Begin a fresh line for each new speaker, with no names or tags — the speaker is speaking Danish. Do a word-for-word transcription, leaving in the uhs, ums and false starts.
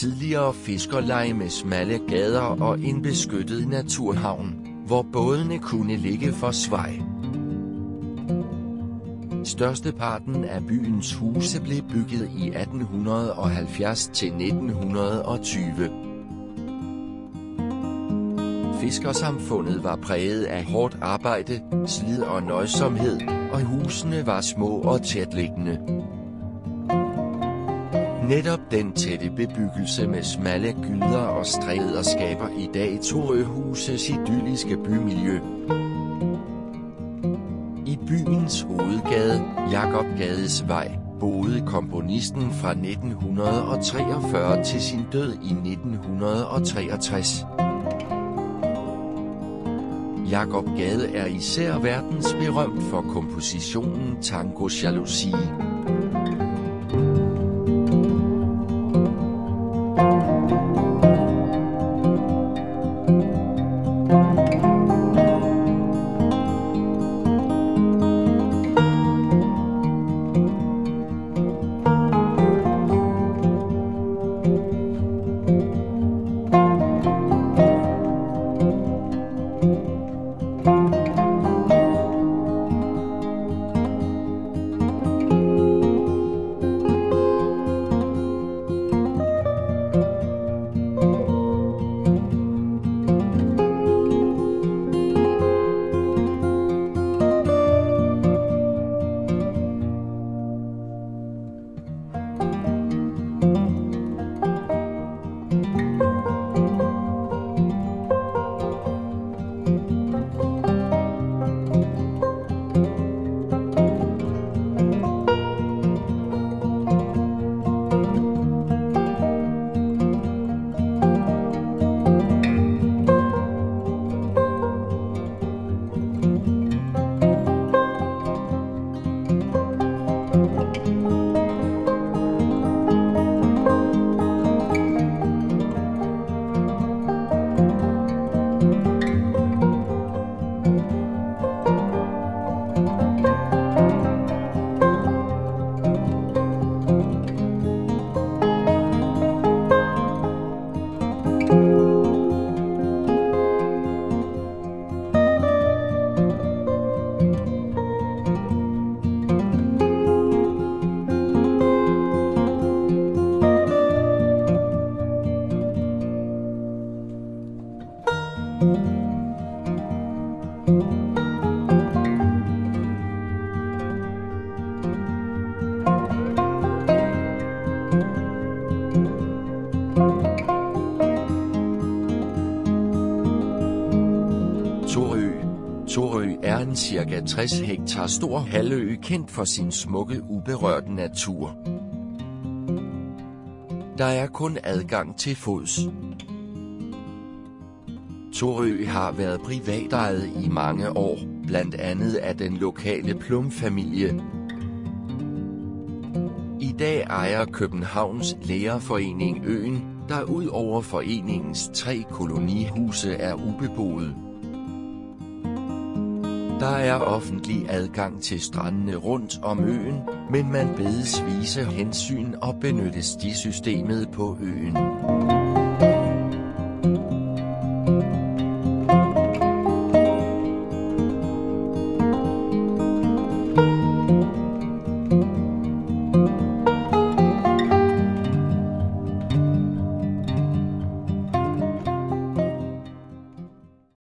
tidligere fiskerleje med smalle gader og en beskyttet naturhavn, hvor bådene kunne ligge for svej. Størsteparten af byens huse blev bygget i atten halvfjerds til nitten tyve. Fiskersamfundet var præget af hårdt arbejde, slid og nøjsomhed, og husene var små og tætliggende. Netop den tætte bebyggelse med smalle gyder og stræder skaber i dag Torøhuses idylliske bymiljø. I byens hovedgade, Jakobgades Vej, boede komponisten fra nitten treogfyrre til sin død i nitten treogtres. Jakob Gade er især verdensberømt for kompositionen Tango Jalousie. Torø. Torø er en cirka tres hektar stor halvø kendt for sin smukke uberørte natur. Der er kun adgang til fods. Torø har været privatejet i mange år, blandt andet af den lokale Plum-familie. I dag ejer Københavns Lærerforening øen, der ud over foreningens tre kolonihuse er ubeboet. Der er offentlig adgang til strandene rundt om øen, men man bedes vise hensyn og benytte stisystemet på øen.